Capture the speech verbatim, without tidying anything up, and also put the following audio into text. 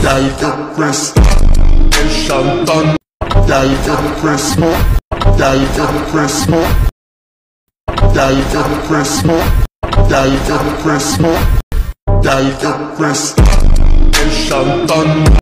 Gal get Chris, Shantan. Gal get Chris, Gal get Chris, Gal get Chris, Gal get Chris, Gal get Chris, Shantan.